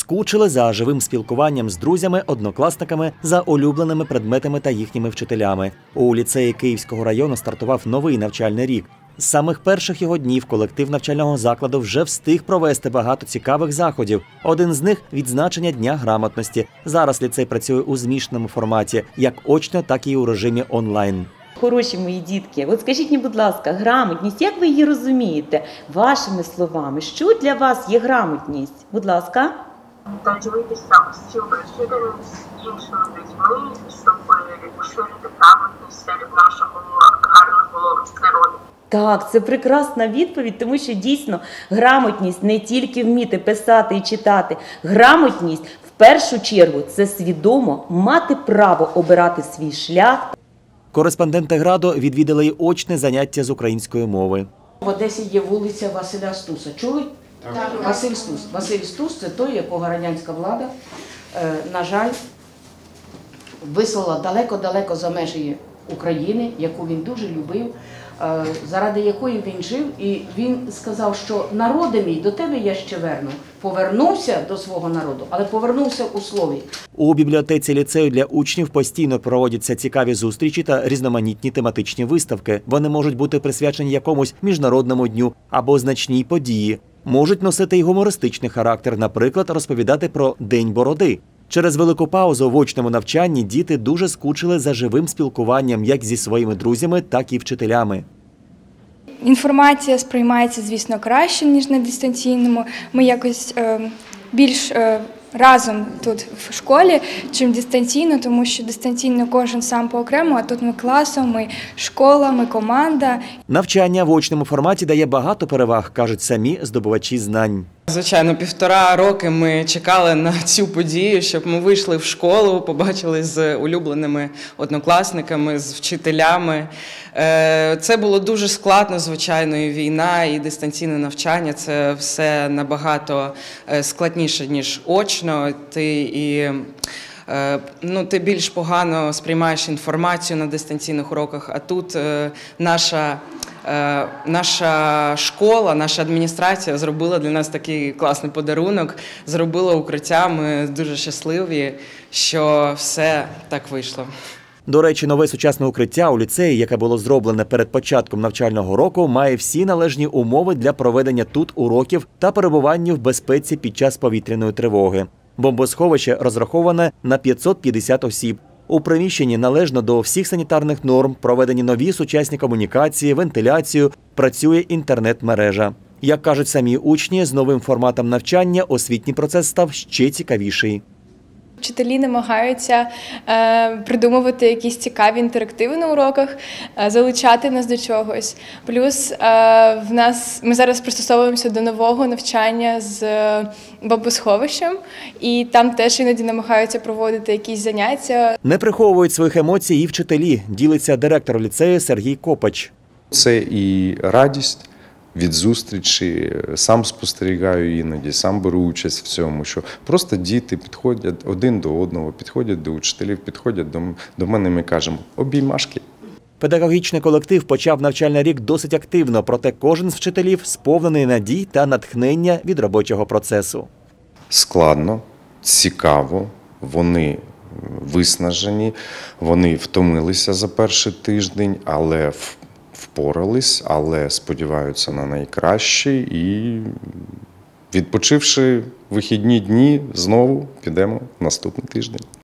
скучили за живим спілкуванням з друзями, однокласниками, за улюбленими предметами та їхніми вчителями. У ліцеї Київського району стартував новий навчальний рік. З самих перших його днів колектив навчального закладу вже встиг провести багато цікавих заходів. Один з них – відзначення Дня грамотності. Зараз ліцей працює у змішаному форматі, як очно, так і у режимі онлайн. Хороші мої дітки, от скажіть мені, будь ласка, грамотність, як ви її розумієте? Вашими словами, що для вас є грамотність? Будь ласка. Та ділитися усіми вчителями з іншими людьми, щоб поширити грамотність серед нашого гарного народу. Так, це прекрасна відповідь, тому що дійсно грамотність не тільки вміти писати і читати. Грамотність в першу чергу це свідомо мати право обирати свій шлях. Кореспонденти «Градо» відвідали й очне заняття з української мови. В Одесі є вулиця Василя Стуса. Чули? Так. Василь Стус. Василь Стус – це той, якого радянська влада, на жаль, вислала далеко-далеко за межі України, яку він дуже любив, заради якої він жив. І він сказав, що народи мій, до тебе я ще верну. Повернувся до свого народу, але повернувся у слові. У бібліотеці ліцею для учнів постійно проводяться цікаві зустрічі та різноманітні тематичні виставки. Вони можуть бути присвячені якомусь міжнародному дню або значній події. Можуть носити й гумористичний характер, наприклад, розповідати про День бороди. Через велику паузу в очному навчанні діти дуже скучили за живим спілкуванням як зі своїми друзями, так і вчителями. Інформація сприймається, звісно, краще, ніж на дистанційному. Ми якось більш разом тут в школі, чим дистанційно, тому що дистанційно кожен сам по-окрему, а тут ми класом, ми школа, ми команда. Навчання в очному форматі дає багато переваг, кажуть самі здобувачі знань. Звичайно, 1,5 роки ми чекали на цю подію, щоб ми вийшли в школу, побачили з улюбленими однокласниками, з вчителями. Це було дуже складно, звичайно, і війна, і дистанційне навчання. Це все набагато складніше, ніж очно. Ти більш погано сприймаєш інформацію на дистанційних уроках, а тут наша школа, наша адміністрація зробила для нас такий класний подарунок, зробила укриття. Ми дуже щасливі, що все так вийшло. До речі, нове сучасне укриття у ліцеї, яке було зроблене перед початком навчального року, має всі належні умови для проведення тут уроків та перебування в безпеці під час повітряної тривоги. Бомбосховище розраховане на 550 осіб. У приміщенні належно до всіх санітарних норм, проведені нові сучасні комунікації, вентиляцію, працює інтернет-мережа. Як кажуть самі учні, з новим форматом навчання освітній процес став ще цікавіший. Вчителі намагаються придумувати якісь цікаві інтерактиви на уроках, залучати нас до чогось. Плюс ми зараз пристосовуємося до нового навчання з бомбосховищем, і там теж іноді намагаються проводити якісь заняття. Не приховують своїх емоцій і вчителі, ділиться директор ліцею Сергій Копач. Це і радість від зустрічі, сам спостерігаю іноді, сам беру участь в цьому, що просто діти підходять один до одного, підходять до учителів, підходять до мене, ми кажемо «обіймашки». Педагогічний колектив почав навчальний рік досить активно, проте кожен з вчителів сповнений надій та натхнення від робочого процесу. Складно, цікаво, вони виснажені, вони втомилися за перший тиждень, але впорались, але сподіваються на найкраще і, відпочивши вихідні дні, знову підемо наступний тиждень.